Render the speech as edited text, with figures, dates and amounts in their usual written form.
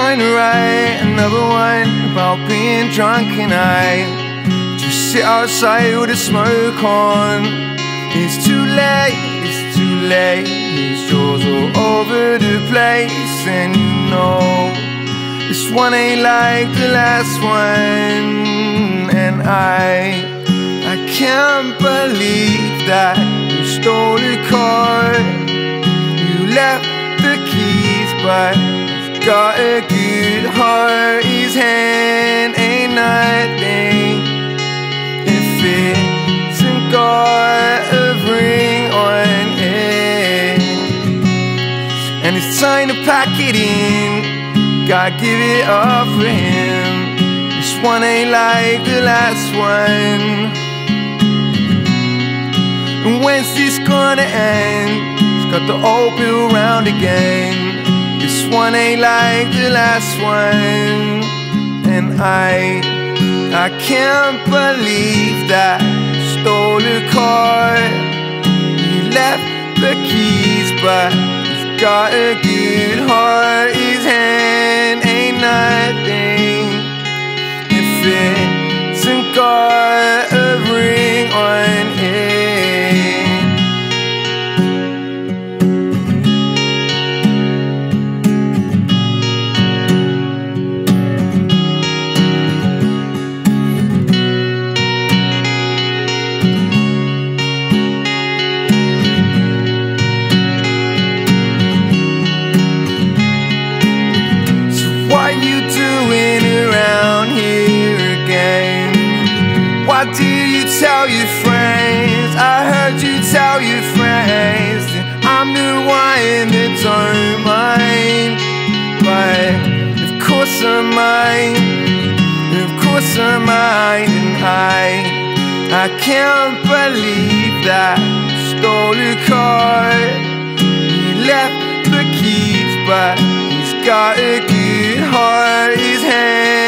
trying to write another one about being drunk, and I just sit outside with the smoke on. It's too late, it's too late. It's yours all over the place, and you know this one ain't like the last one. And I can't believe that you stole the car. You left the keys, but he's got a good heart. His hand ain't nothing if it hasn't got a ring on it. And it's time to pack it in, gotta give it up for him. This one ain't like the last one. And when's this gonna end? It's got the old bill round again. This one ain't like the last one. And I can't believe that you stole the car. You left the keys, but he's got a good heart. His hand ain't nothing if it hasn't got a ring on it. What you doing around here again? Why did you tell your friends? I heard you tell your friends that I'm the one that don't mind. But of course I'm mine, of course I'm mine. And I can't believe that you stole the car. You left the keys, but he's got a good heart. His hand